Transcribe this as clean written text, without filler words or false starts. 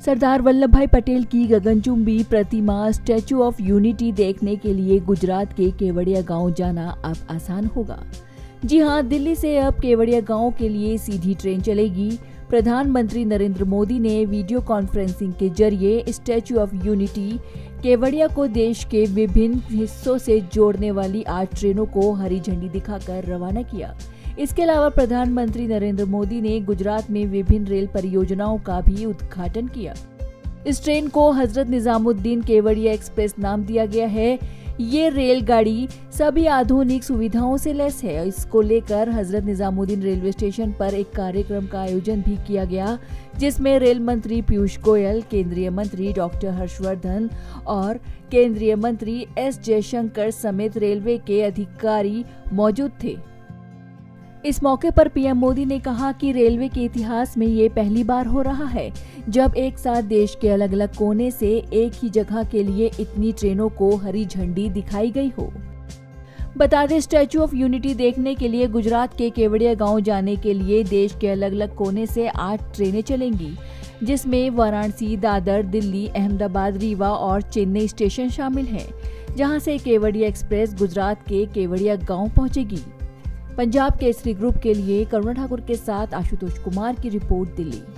सरदार वल्लभ भाई पटेल की गगनचुंबी प्रतिमा स्टैच्यू ऑफ यूनिटी देखने के लिए गुजरात के केवड़िया गांव जाना अब आसान होगा। जी हां, दिल्ली से अब केवड़िया गांव के लिए सीधी ट्रेन चलेगी। प्रधानमंत्री नरेंद्र मोदी ने वीडियो कॉन्फ्रेंसिंग के जरिए स्टैच्यू ऑफ यूनिटी केवड़िया को देश के विभिन्न हिस्सों से जोड़ने वाली 8 ट्रेनों को हरी झंडी दिखाकर रवाना किया। इसके अलावा प्रधानमंत्री नरेंद्र मोदी ने गुजरात में विभिन्न रेल परियोजनाओं का भी उद्घाटन किया। इस ट्रेन को हजरत निजामुद्दीन केवड़िया एक्सप्रेस नाम दिया गया है। ये रेलगाड़ी सभी आधुनिक सुविधाओं से लैस है। इसको लेकर हजरत निजामुद्दीन रेलवे स्टेशन पर एक कार्यक्रम का आयोजन भी किया गया, जिसमें रेल मंत्री पीयूष गोयल, केंद्रीय मंत्री डॉक्टर हर्षवर्धन और केंद्रीय मंत्री एस जयशंकर समेत रेलवे के अधिकारी मौजूद थे। इस मौके पर पीएम मोदी ने कहा कि रेलवे के इतिहास में ये पहली बार हो रहा है जब एक साथ देश के अलग अलग कोने से एक ही जगह के लिए इतनी ट्रेनों को हरी झंडी दिखाई गई हो। बता दें, स्टैच्यू ऑफ यूनिटी देखने के लिए गुजरात के केवड़िया गांव जाने के लिए देश के अलग अलग कोने से 8 ट्रेनें चलेंगी, जिसमें वाराणसी, दादर, दिल्ली, अहमदाबाद, रीवा और चेन्नई स्टेशन शामिल हैं, जहां से केवड़िया एक्सप्रेस गुजरात के केवड़िया गांव पहुंचेगी। पंजाब केसरी ग्रुप के लिए करुणा ठाकुर के साथ आशुतोष कुमार की रिपोर्ट, दिल्ली।